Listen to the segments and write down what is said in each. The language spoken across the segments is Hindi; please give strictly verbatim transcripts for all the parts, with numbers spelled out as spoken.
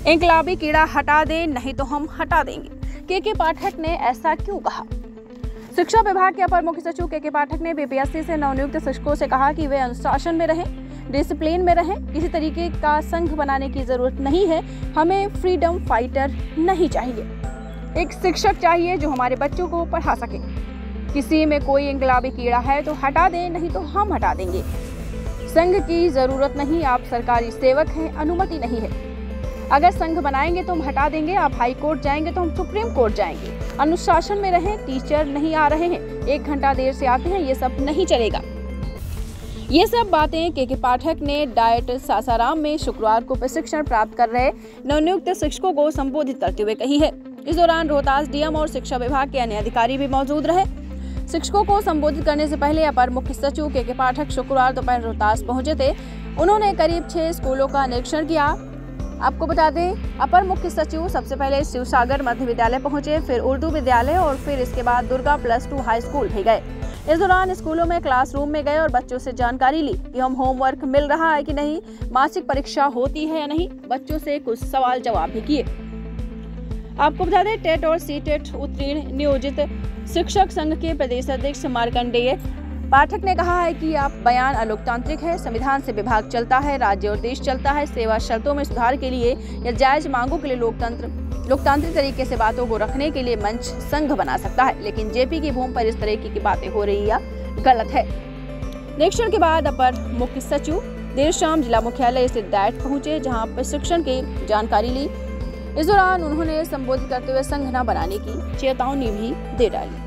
इंकलाबी कीड़ा हटा दे, नहीं तो हम हटा देंगे। के के पाठक ने ऐसा क्यों कहा? शिक्षा विभाग के अपर मुख्य सचिव के के पाठक ने बीपीएससी से नवनियुक्त शिक्षकों से कहा कि वे अनुशासन में रहें, डिसिप्लिन में रहें। किसी तरीके का संघ बनाने की जरूरत नहीं है। हमें फ्रीडम फाइटर नहीं चाहिए, एक शिक्षक चाहिए जो हमारे बच्चों को पढ़ा सके। किसी में कोई इंकलाबी कीड़ा है तो हटा दें, नहीं तो हम हटा देंगे। संघ की जरूरत नहीं, आप सरकारी सेवक हैं, अनुमति नहीं है। अगर संघ बनाएंगे तो हम हटा देंगे, आप हाई कोर्ट जाएंगे तो हम सुप्रीम कोर्ट जाएंगे। अनुशासन में रहें। टीचर नहीं आ रहे हैं, एक घंटा देर से आते हैं, ये सब नहीं चलेगा। ये सब बातें के के पाठक ने डाइट सासाराम में शुक्रवार को प्रशिक्षण प्राप्त कर रहे नवनियुक्त शिक्षकों को संबोधित करते हुए कही है। इस दौरान रोहतास डीएम और शिक्षा विभाग के अन्य अधिकारी भी मौजूद रहे। शिक्षकों को संबोधित करने से पहले अपर मुख्य सचिव के के पाठक शुक्रवार दोपहर रोहतास पहुंचे थे। उन्होंने करीब छह स्कूलों का निरीक्षण किया। आपको बता दें, अपर मुख्य सचिव सबसे पहले शिवसागर मध्य विद्यालय पहुंचे, फिर उर्दू विद्यालय और फिर इसके बाद Durga plus two high school भी गए। इस दौरान स्कूलों में क्लासरूम में गए और बच्चों से जानकारी ली कि हम होमवर्क मिल रहा है कि नहीं, मासिक परीक्षा होती है या नहीं। बच्चों से कुछ सवाल जवाब भी किए। आपको बता दें, टेट और सी टेट उत्तीर्ण नियोजित शिक्षक संघ के प्रदेश अध्यक्ष मार्कंडेय पाठक ने कहा है कि आप बयान अलोकतांत्रिक है। संविधान से विभाग चलता है, राज्य और देश चलता है। सेवा शर्तों में सुधार के लिए या जायज मांगों के लिए लोकतंत्र लोकतांत्रिक तरीके से बातों को रखने के लिए मंच संघ बना सकता है, लेकिन जेपी की भूमि पर इस तरह की बातें हो रही या गलत है। निरीक्षण के बाद अपर मुख्य सचिव देर शाम जिला मुख्यालय स्थित डाइट पहुंचे, जहां प्रशिक्षण की जानकारी ली। इस दौरान उन्होंने संबोधित करते हुए संघ न बनाने की चेतावनी भी दे डाली।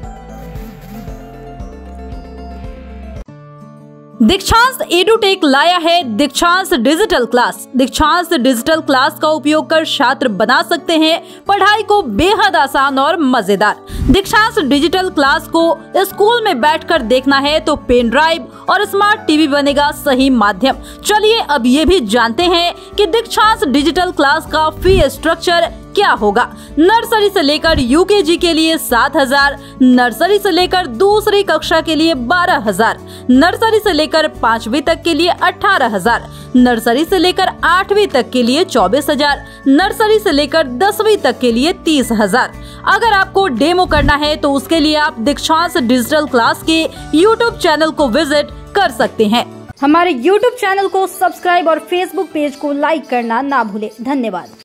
दीक्षांत एडुटेक लाया है Dikshant digital class. Dikshant digital class का उपयोग कर छात्र बना सकते हैं पढ़ाई को बेहद आसान और मजेदार। दीक्षांत डिजिटल क्लास को स्कूल में बैठकर देखना है तो पेन ड्राइव और स्मार्ट टीवी बनेगा सही माध्यम। चलिए अब ये भी जानते हैं कि दीक्षांत डिजिटल क्लास का फी स्ट्रक्चर क्या होगा। नर्सरी से लेकर यूकेजी के लिए सात हजार, नर्सरी से लेकर दूसरी कक्षा के लिए बारह हजार, नर्सरी से लेकर पांचवी तक के लिए अठारह हजार, नर्सरी से लेकर आठवीं तक के लिए चौबीस हजार, नर्सरी से लेकर दसवीं तक के लिए तीस हजार। अगर आपको डेमो करना है तो उसके लिए आप दीक्षांत डिजिटल क्लास के यूट्यूब चैनल को विजिट कर सकते हैं। हमारे यूट्यूब चैनल को सब्सक्राइब और फेसबुक पेज को लाइक करना ना भूले। धन्यवाद।